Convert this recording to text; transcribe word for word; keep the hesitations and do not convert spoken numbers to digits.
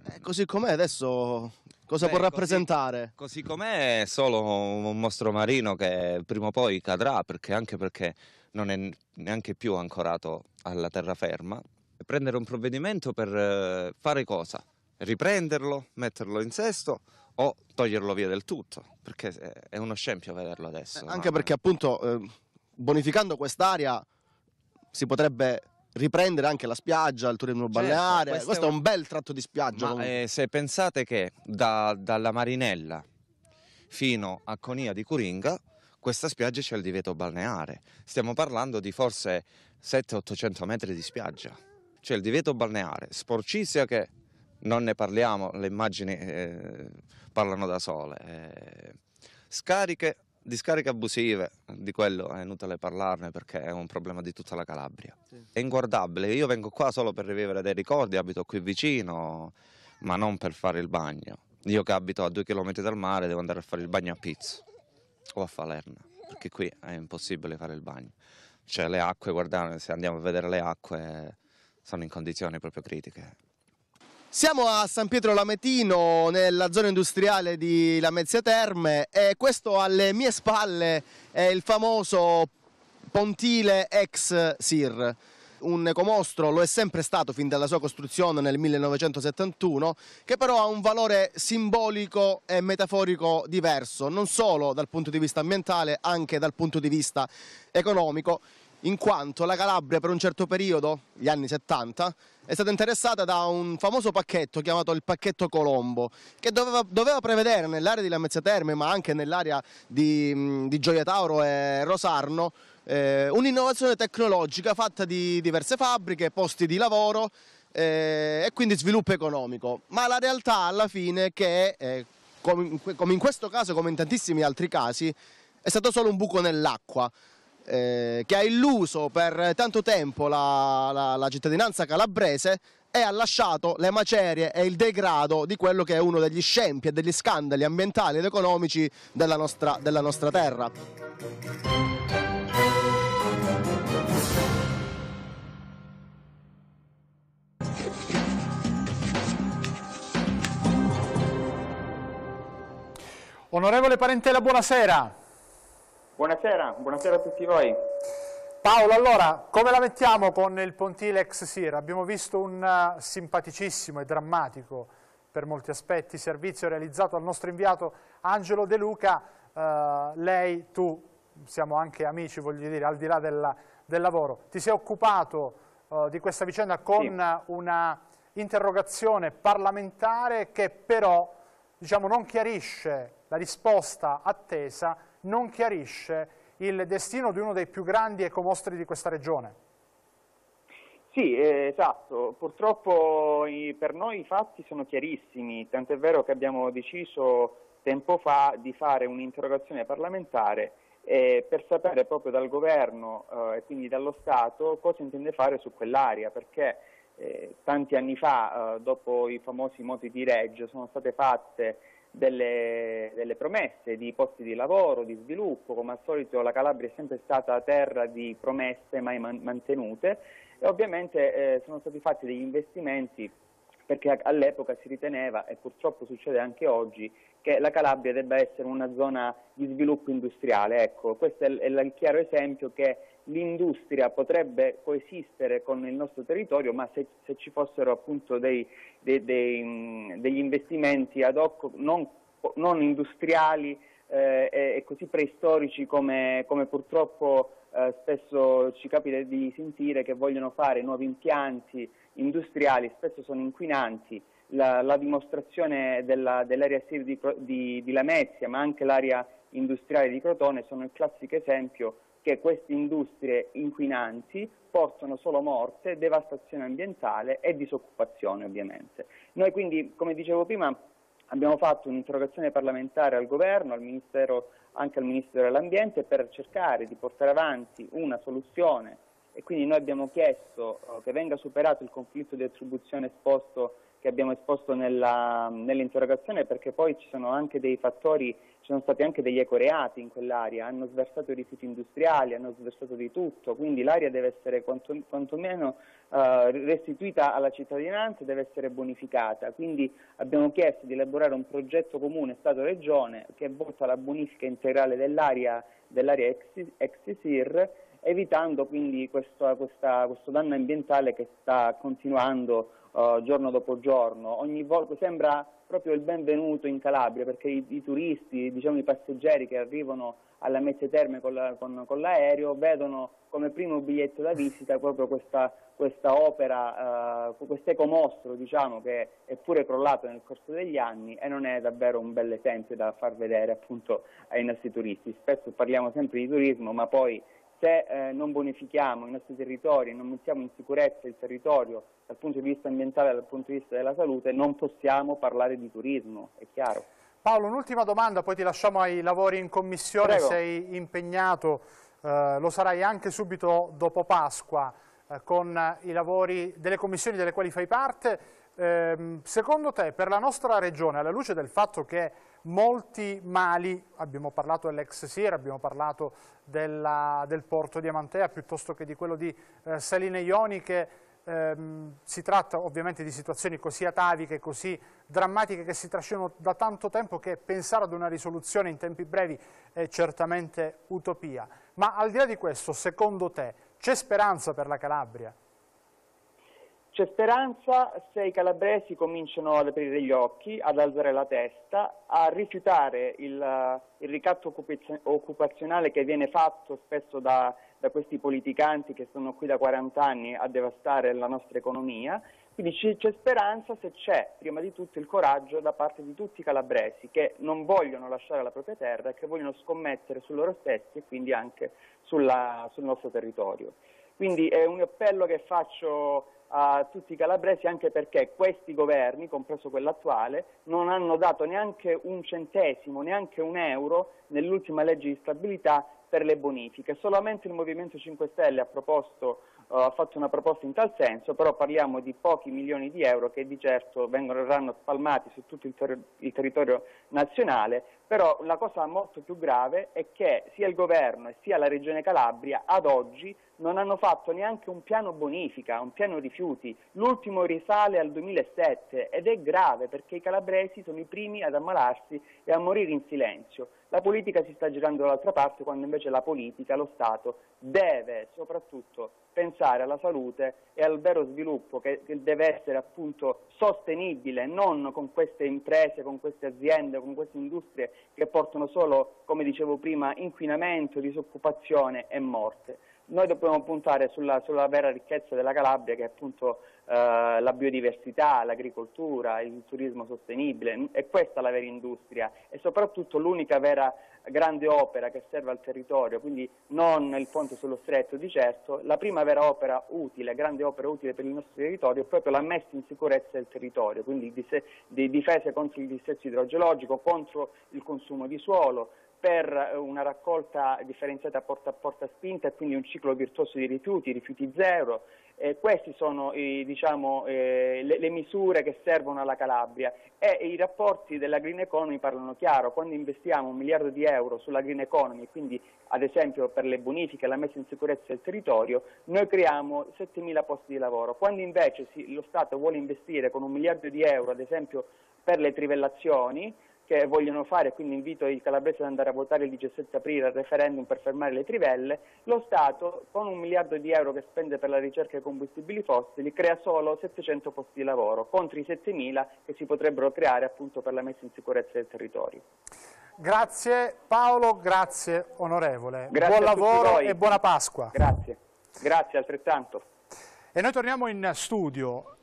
Eh, così com'è adesso cosa Beh, può rappresentare? Così, così com'è è solo un mostro marino che prima o poi cadrà, perché anche perché non è neanche più ancorato alla terraferma. Prendere un provvedimento per eh, fare cosa? Riprenderlo, metterlo in sesto o toglierlo via del tutto, perché è uno scempio vederlo Eh, adesso. anche ma- perché appunto eh, bonificando quest'area si potrebbe riprendere anche la spiaggia, il turismo Certo, balneare. questo è Questo è un... un bel tratto di spiaggia Ma comunque. eh, se pensate che da- dalla Marinella fino a Conia di Curinga, questa spiaggia c'è il divieto balneare. Stiamo parlando di forse settecento ottocento metri di spiaggia. C'è il divieto balneare, sporcizia che non ne parliamo, le immagini eh, parlano da sole. Eh, scariche, discariche abusive, di quello è inutile parlarne perché è un problema di tutta la Calabria. Sì. È inguardabile, io vengo qua solo per rivivere dei ricordi, abito qui vicino, ma non per fare il bagno. Io che abito a due chilometri dal mare devo andare a fare il bagno a Pizzo o a Falerna, perché qui è impossibile fare il bagno. Cioè le acque, guardate, se andiamo a vedere le acque, sono in condizioni proprio critiche. Siamo a San Pietro Lametino, nella zona industriale di Lamezia Terme, e questo alle mie spalle è il famoso pontile ex S I R. Un ecomostro lo è sempre stato fin dalla sua costruzione nel millenovecentosettantuno, che però ha un valore simbolico e metaforico diverso, non solo dal punto di vista ambientale, anche dal punto di vista economico, in quanto la Calabria per un certo periodo, gli anni settanta, è stata interessata da un famoso pacchetto chiamato il pacchetto Colombo, che doveva, doveva prevedere nell'area di Lamezia Terme, ma anche nell'area di, di Gioia Tauro e Rosarno, eh, un'innovazione tecnologica fatta di diverse fabbriche, posti di lavoro eh, e quindi sviluppo economico. Ma la realtà alla fine che, eh, come, come in questo caso, come in tantissimi altri casi, è stato solo un buco nell'acqua. Eh, che ha illuso per tanto tempo la, la, la cittadinanza calabrese e ha lasciato le macerie e il degrado di quello che è uno degli scempi e degli scandali ambientali ed economici della nostra, della nostra terra. Onorevole Parentela, buonasera. Buonasera, buonasera a tutti voi. Paolo, allora, come la mettiamo con il pontile ex S I R? Abbiamo visto un uh, simpaticissimo e drammatico, per molti aspetti, servizio realizzato al nostro inviato Angelo De Luca. Uh, lei, tu, siamo anche amici, voglio dire, al di là della, del lavoro, ti sei occupato uh, di questa vicenda con sì. una interrogazione parlamentare che però, diciamo, non chiarisce la risposta attesa, non chiarisce il destino di uno dei più grandi ecomostri di questa regione. Sì, eh, esatto. Purtroppo i, per noi i fatti sono chiarissimi, tant'è vero che abbiamo deciso tempo fa di fare un'interrogazione parlamentare eh, per sapere proprio dal governo eh, e quindi dallo Stato cosa intende fare su quell'area, perché eh, tanti anni fa, eh, dopo i famosi moti di Reggio, sono state fatte Delle, delle promesse di posti di lavoro, di sviluppo. Come al solito la Calabria è sempre stata terra di promesse mai man mantenute e ovviamente eh, sono stati fatti degli investimenti perché all'epoca si riteneva, e purtroppo succede anche oggi, che la Calabria debba essere una zona di sviluppo industriale. Ecco, questo è il, è il chiaro esempio che l'industria potrebbe coesistere con il nostro territorio, ma se, se ci fossero appunto dei, dei, dei, degli investimenti ad hoc non, non industriali eh, e, e così preistorici come, come purtroppo eh, spesso ci capita di sentire, che vogliono fare nuovi impianti industriali, spesso sono inquinanti. La, la dimostrazione dell'area dell S I R di, di, di Lamezia, ma anche l'area industriale di Crotone, sono il classico esempio che queste industrie inquinanti portano solo morte, devastazione ambientale e disoccupazione ovviamente. Noi quindi, come dicevo prima, abbiamo fatto un'interrogazione parlamentare al Governo, al Ministero, anche al Ministero dell'Ambiente, per cercare di portare avanti una soluzione, e quindi noi abbiamo chiesto uh, che venga superato il conflitto di attribuzione esposto che abbiamo esposto nella, nell'interrogazione, perché poi ci sono anche dei fattori, ci sono stati anche degli ecoreati in quell'area, hanno sversato i rifiuti industriali, hanno sversato di tutto, quindi l'area deve essere quanto, quantomeno eh, restituita alla cittadinanza, deve essere bonificata. Quindi abbiamo chiesto di elaborare un progetto comune Stato-Regione che è volto alla bonifica integrale dell'area dell'area ex, ex S I R, evitando quindi questo, questa, questo danno ambientale che sta continuando uh, giorno dopo giorno. Ogni volta sembra proprio il benvenuto in Calabria, perché i, i turisti, diciamo i passeggeri che arrivano alla Mezzia Terme con, la, con, con l'aereo vedono come primo biglietto da visita proprio questa, questa opera, uh, questo ecomostro, diciamo, che è pure crollato nel corso degli anni e non è davvero un bel esempio da far vedere appunto ai nostri turisti. Spesso parliamo sempre di turismo, ma poi se eh, non bonifichiamo i nostri territori, non mettiamo in sicurezza il territorio dal punto di vista ambientale e dal punto di vista della salute, non possiamo parlare di turismo, è chiaro. Paolo, un'ultima domanda, poi ti lasciamo ai lavori in commissione. Prego. Sei impegnato, eh, lo sarai anche subito dopo Pasqua, eh, con i lavori delle commissioni delle quali fai parte. Eh, secondo te, per la nostra regione, alla luce del fatto che molti mali, abbiamo parlato dell'ex S I R, abbiamo parlato della, del porto di Amantea piuttosto che di quello di eh, Saline Ioniche, ehm, si tratta ovviamente di situazioni così ataviche, così drammatiche, che si trascinano da tanto tempo, che pensare ad una risoluzione in tempi brevi è certamente utopia. Ma al di là di questo, secondo te, c'è speranza per la Calabria? C'è speranza se i calabresi cominciano ad aprire gli occhi, ad alzare la testa, a rifiutare il, il ricatto occupazionale che viene fatto spesso da, da questi politicanti che sono qui da quaranta anni a devastare la nostra economia. Quindi c'è speranza se c'è, prima di tutto, il coraggio da parte di tutti i calabresi che non vogliono lasciare la propria terra e che vogliono scommettere su loro stessi e quindi anche sulla, sul nostro territorio. Quindi è un appello che faccio a tutti i calabresi, anche perché questi governi, compreso quello attuale, non hanno dato neanche un centesimo, neanche un euro nell'ultima legge di stabilità per le bonifiche. Solamente il Movimento cinque Stelle ha proposto, uh, ha fatto una proposta in tal senso, però parliamo di pochi milioni di euro che di certo vengono, verranno spalmati su tutto il, ter il territorio nazionale. Però la cosa molto più grave è che sia il governo e sia la Regione Calabria ad oggi non hanno fatto neanche un piano bonifica, un piano rifiuti. L'ultimo risale al duemilasette ed è grave perché i calabresi sono i primi ad ammalarsi e a morire in silenzio. La politica si sta girando dall'altra parte, quando invece la politica, lo Stato, deve soprattutto pensare alla salute e al vero sviluppo che, che deve essere appunto sostenibile, non con queste imprese, con queste aziende, con queste industrie che portano solo, come dicevo prima, inquinamento, disoccupazione e morte. Noi dobbiamo puntare sulla, sulla vera ricchezza della Calabria, che è appunto eh, la biodiversità, l'agricoltura, il turismo sostenibile. È questa la vera industria e soprattutto l'unica vera grande opera che serve al territorio, quindi non il ponte sullo stretto di certo. La prima vera opera utile, grande opera utile per il nostro territorio è proprio la messa in sicurezza del territorio, quindi di difesa contro il dissesto idrogeologico, contro il consumo di suolo, per una raccolta differenziata a porta a porta spinta e quindi un ciclo virtuoso di rifiuti, rifiuti zero. Eh, queste sono eh, diciamo, eh, le, le misure che servono alla Calabria e, e i rapporti della Green Economy parlano chiaro. Quando investiamo un miliardo di euro sulla Green Economy, quindi ad esempio per le bonifiche e la messa in sicurezza del territorio, noi creiamo settemila posti di lavoro. Quando invece si, lo Stato vuole investire con un miliardo di euro, ad esempio per le trivellazioni, che vogliono fare, quindi invito i calabresi ad andare a votare il diciassette aprile al referendum per fermare le trivelle, lo Stato con un miliardo di euro che spende per la ricerca dei combustibili fossili crea solo settecento posti di lavoro contro i settemila che si potrebbero creare appunto per la messa in sicurezza del territorio. Grazie Paolo, grazie onorevole, grazie buon lavoro e buona Pasqua. Grazie, grazie altrettanto. E noi torniamo in studio.